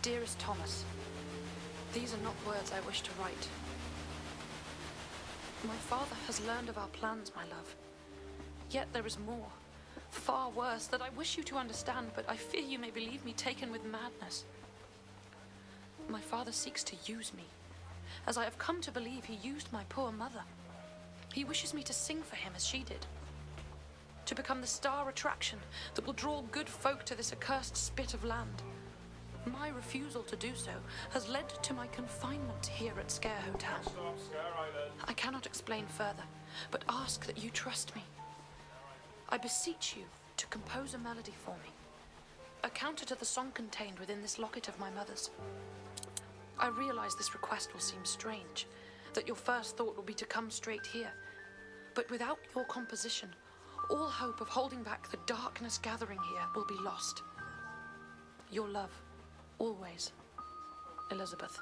Dearest Thomas, these are not words I wish to write. My father has learned of our plans, my love. Yet there is more, far worse, that I wish you to understand, but I fear you may believe me taken with madness. My father seeks to use me, as I have come to believe he used my poor mother. He wishes me to sing for him as she did, to become the star attraction that will draw good folk to this accursed spit of land. My refusal to do so has led to my confinement here at Sker Hotel. I cannot explain further, but ask that you trust me. I beseech you to compose a melody for me, a counter to the song contained within this locket of my mother's. I realize this request will seem strange, that your first thought will be to come straight here, but without your composition, all hope of holding back the darkness gathering here will be lost. Your love, always, Elizabeth.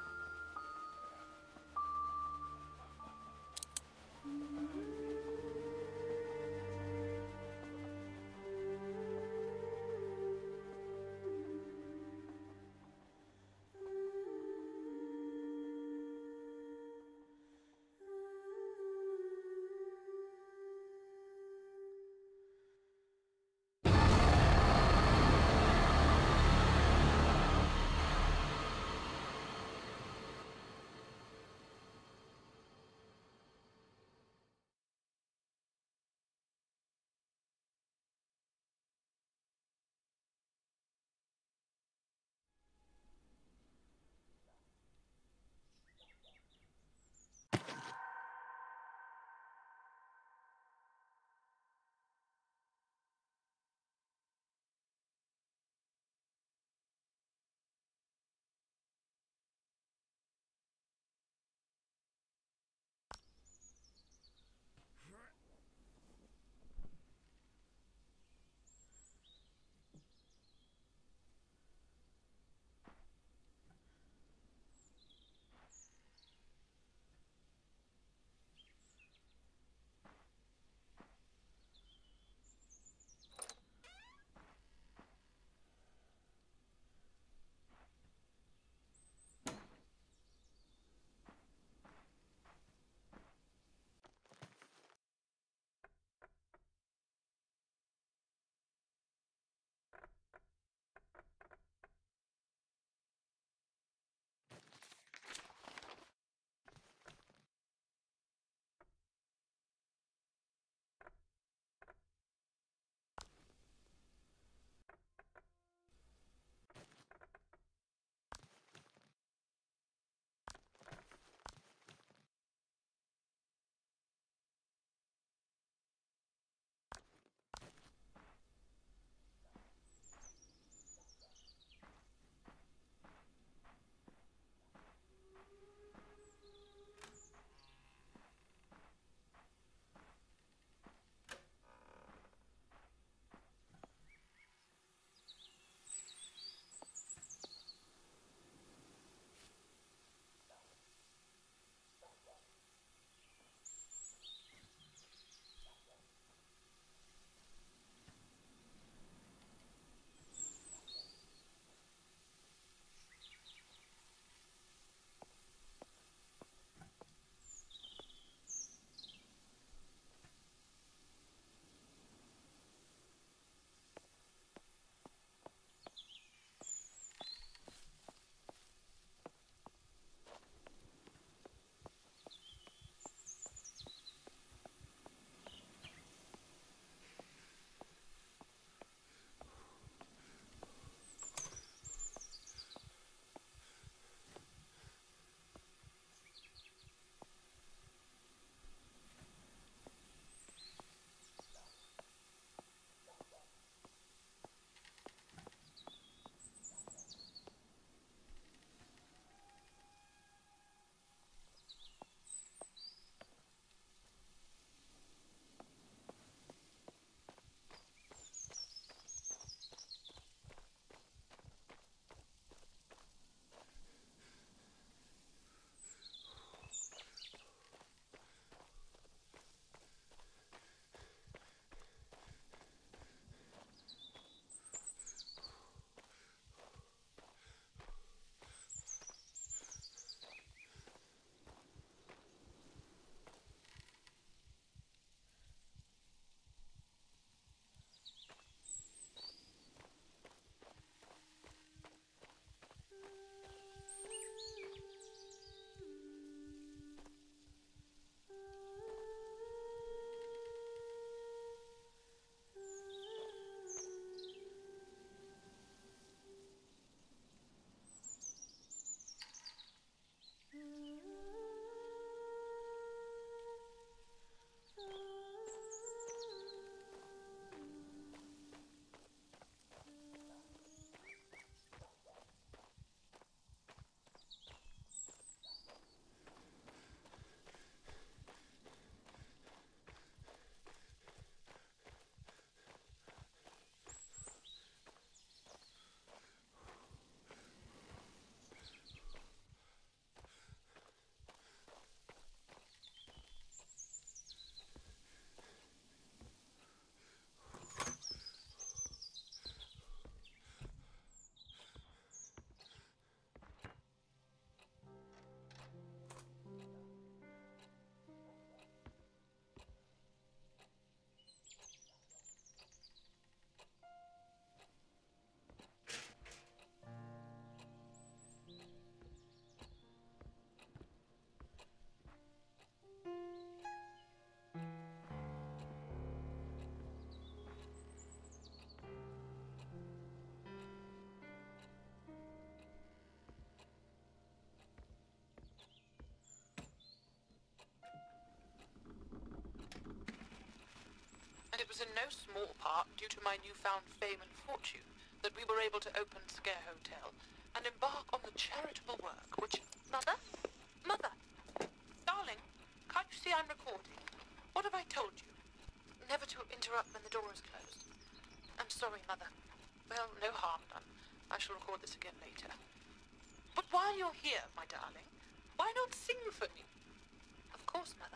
small part due to my newfound fame and fortune that we were able to open Sker Hotel and embark on the charitable work which... Mother? Mother! Darling, can't you see I'm recording? What have I told you? Never to interrupt when the door is closed. I'm sorry, Mother. Well, no harm done. I shall record this again later. But while you're here, my darling, why not sing for me? Of course, Mother.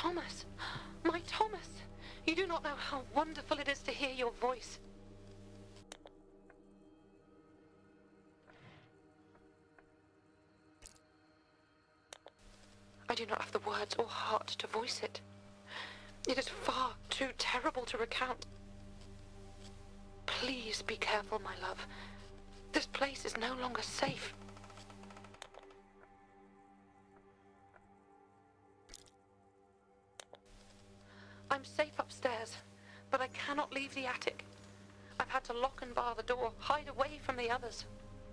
Thomas! My Thomas! You do not know how wonderful it is to hear your voice. I do not have the words or heart to voice it. It is far too terrible to recount. Please be careful, my love. This place is no longer safe. I'm safe upstairs, but I cannot leave the attic. I've had to lock and bar the door, hide away from the others.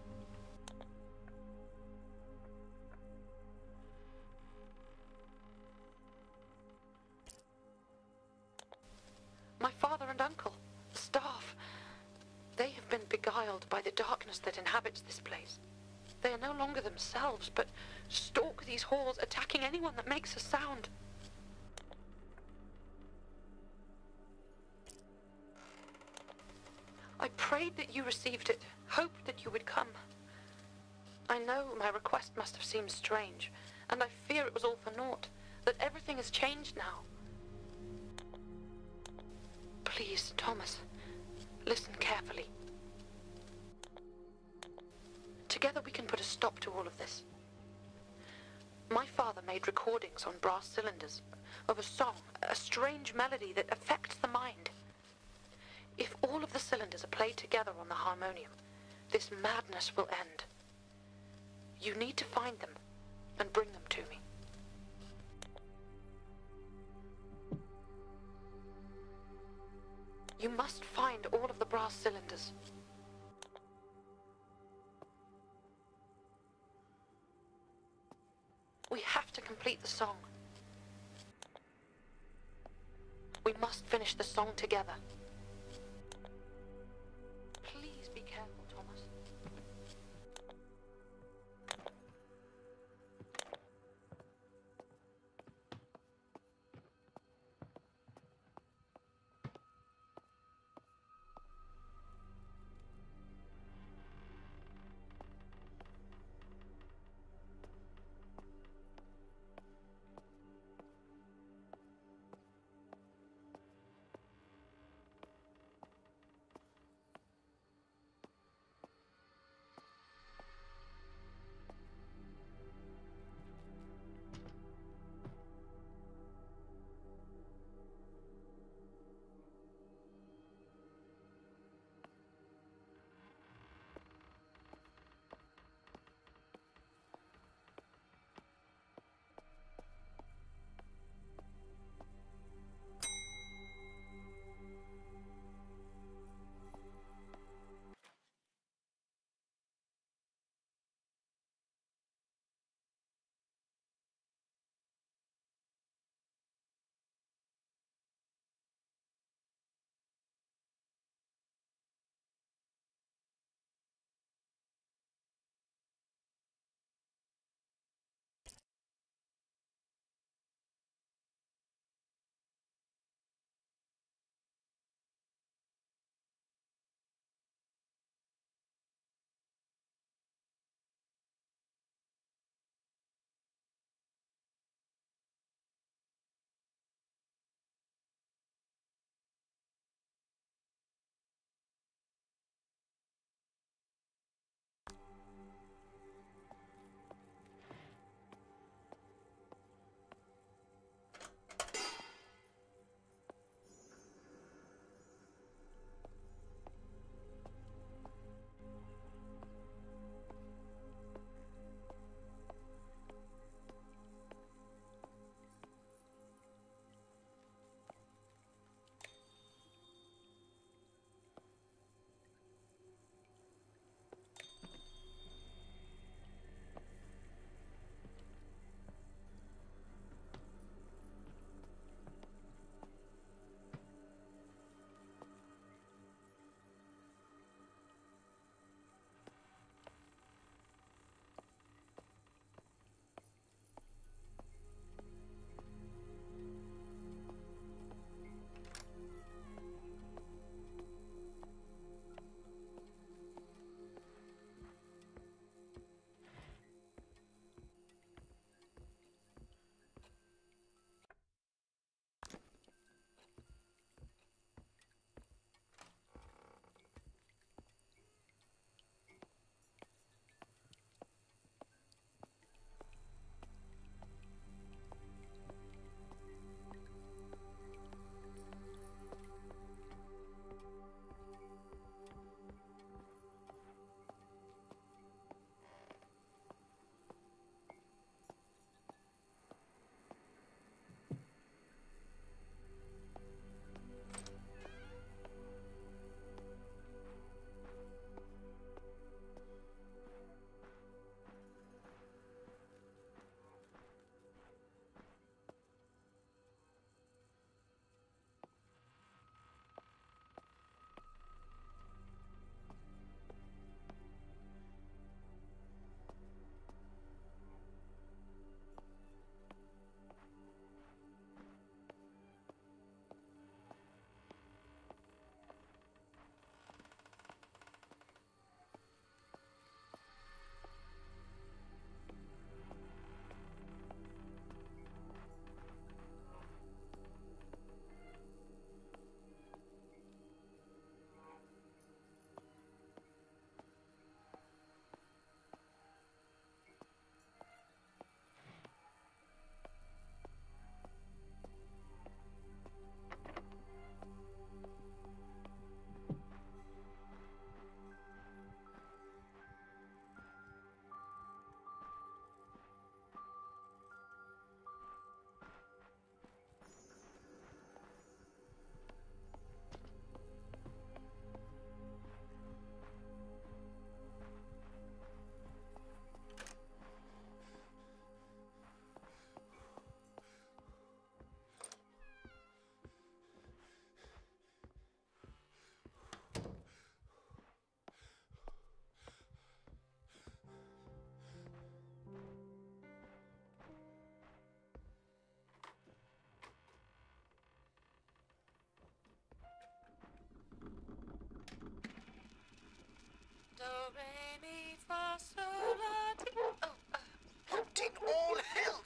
My father and uncle, the staff, they have been beguiled by the darkness that inhabits this place. They are no longer themselves, but stalk these halls, attacking anyone that makes a sound. I prayed that you received it, hoped that you would come. I know my request must have seemed strange, and I fear it was all for naught, that everything has changed now. Please, Thomas, listen carefully. Together we can put a stop to all of this. My father made recordings on brass cylinders of a song, a strange melody that affects the mind. If all of the cylinders are played together on the harmonium, this madness will end. You need to find them and bring them to me. You must find all of the brass cylinders. We have to complete the song. We must finish the song together. Please be careful, Thomas.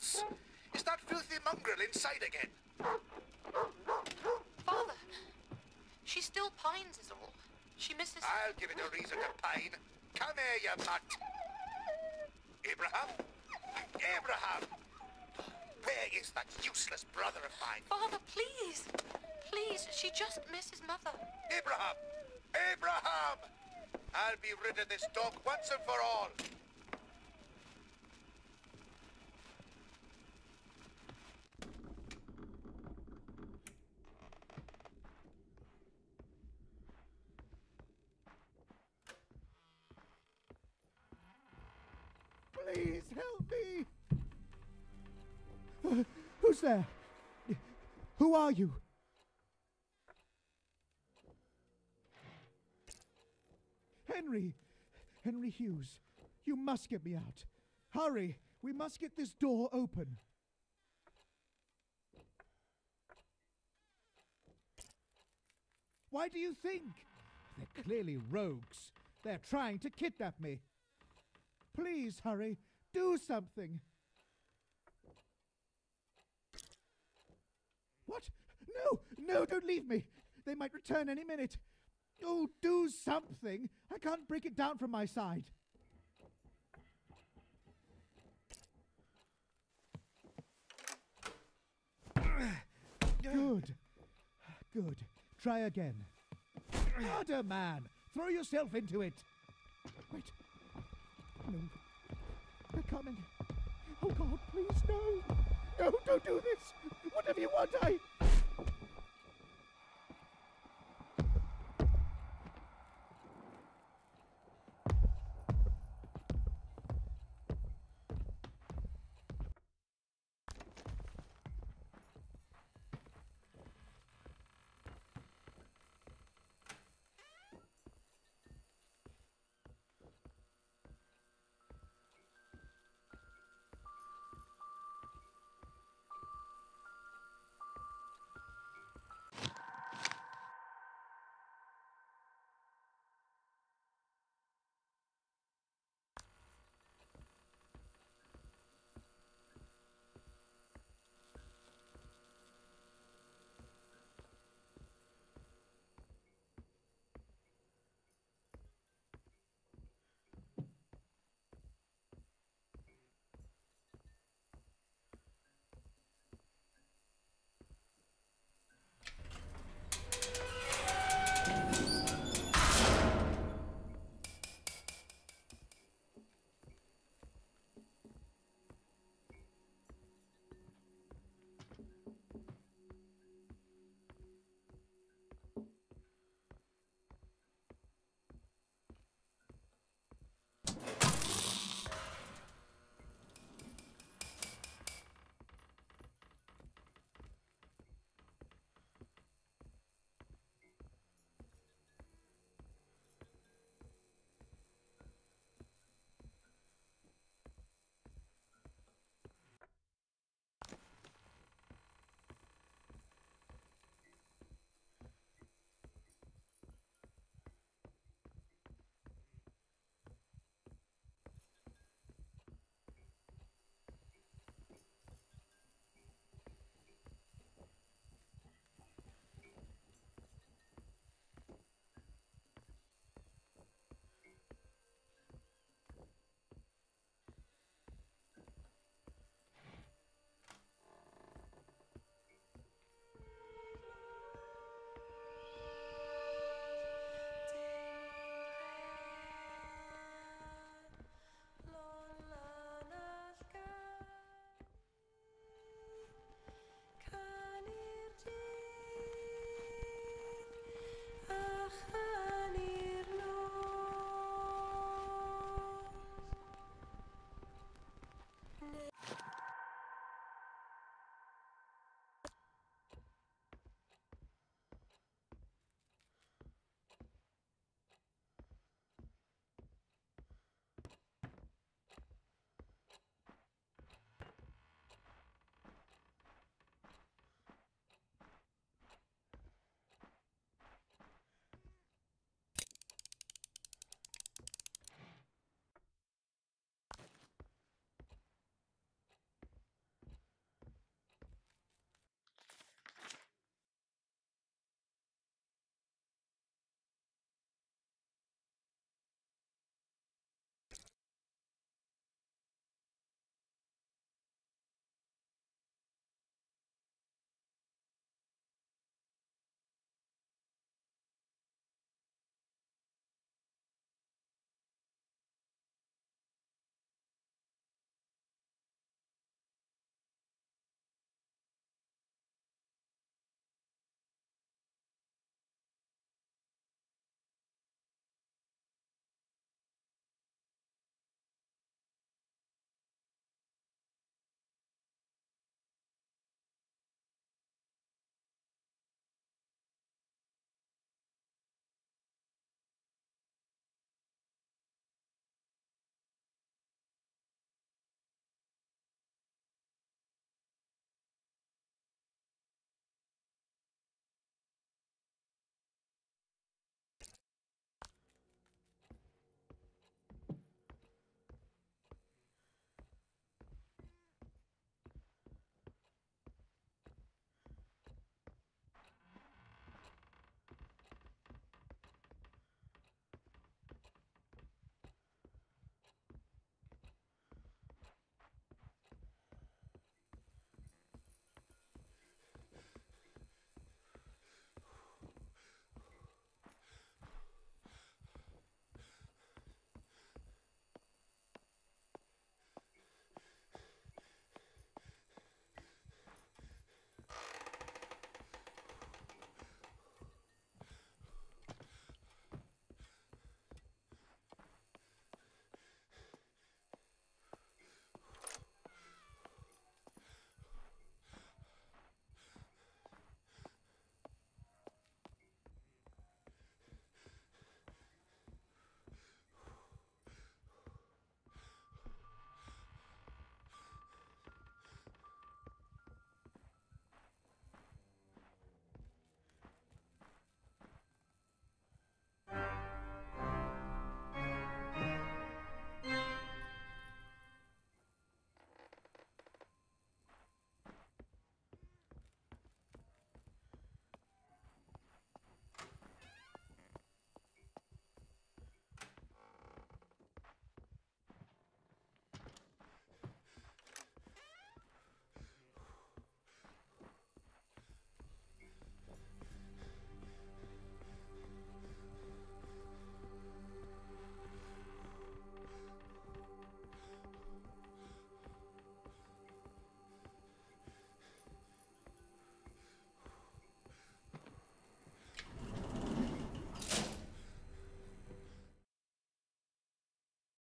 house? Is that filthy mongrel inside again? Father, she still pines is all. She misses... I'll give it a reason to pine. Come here, you mutt. Abraham? Abraham! Where is that useless brother of mine? Father, please! Please, she just misses Mother. Abraham! Abraham! I'll be rid of this dog once and for all. Please help me! Who's there? Who are you? Henry! Henry Hughes, you must get me out. Hurry! We must get this door open. Why do you think? They're clearly rogues. They're trying to kidnap me. Please, hurry. Do something. What? No! No, don't leave me. They might return any minute. Oh, do something. I can't break it down from my side. Good. Good. Try again. Harder, man. Throw yourself into it. Wait. No. They're coming. Oh, God, please, no. No, don't do this. Whatever you want,